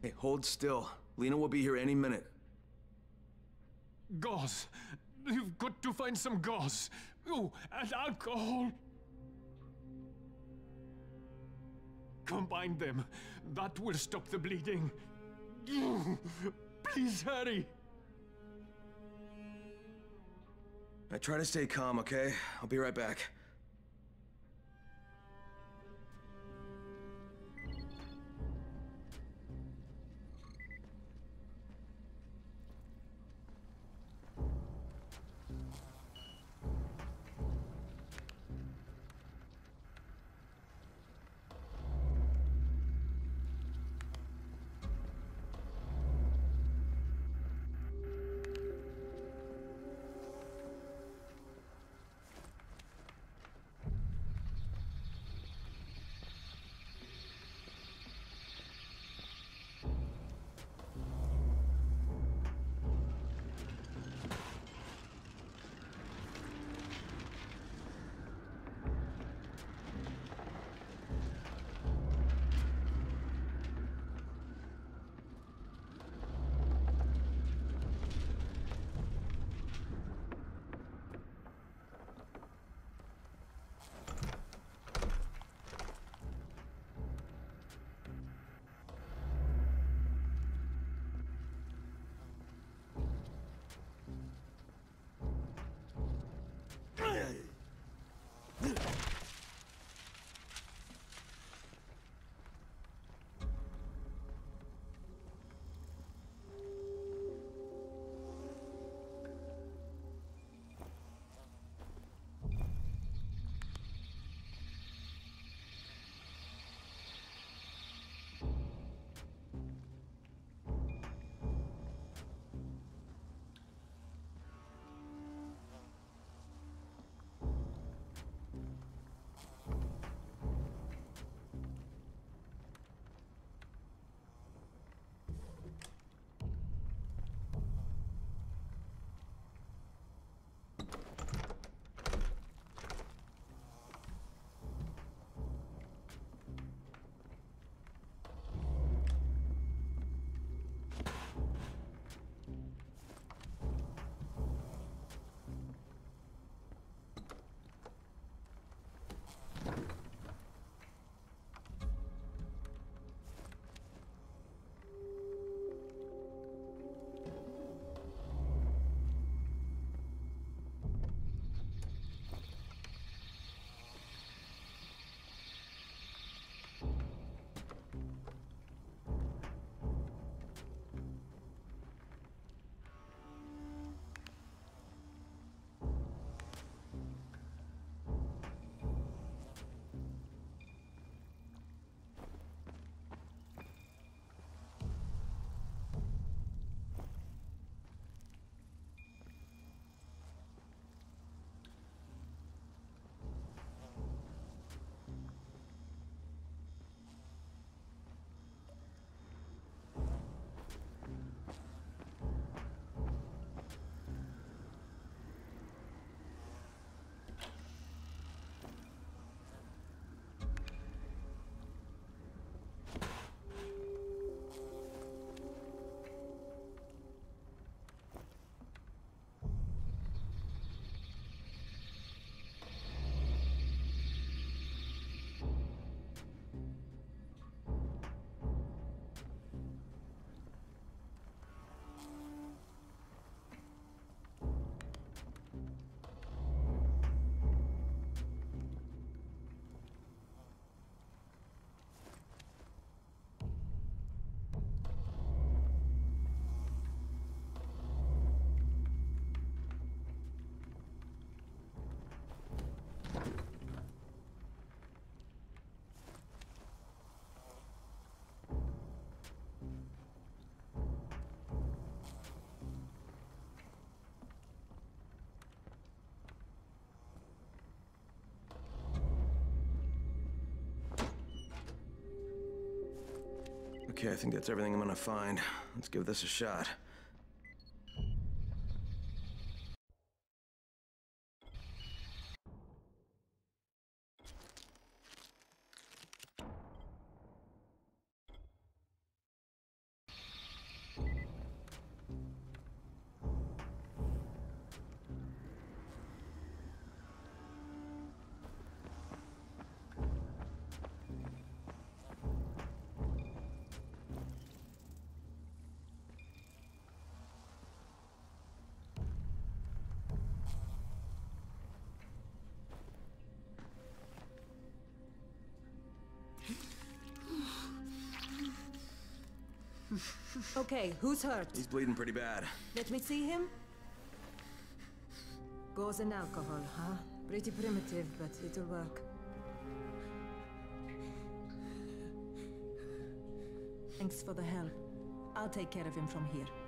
Hey, hold still. Lena will be here any minute. Gauze. You've got to find some gauze. Oh, and alcohol. Combine them. That will stop the bleeding. Please hurry. I try to stay calm, okay? I'll be right back. Okay, I think that's everything I'm gonna find. Let's give this a shot. Okay, who's hurt? He's bleeding pretty bad. Let me see him. Gauze and alcohol, huh? Pretty primitive, but it'll work. Thanks for the help. I'll take care of him from here.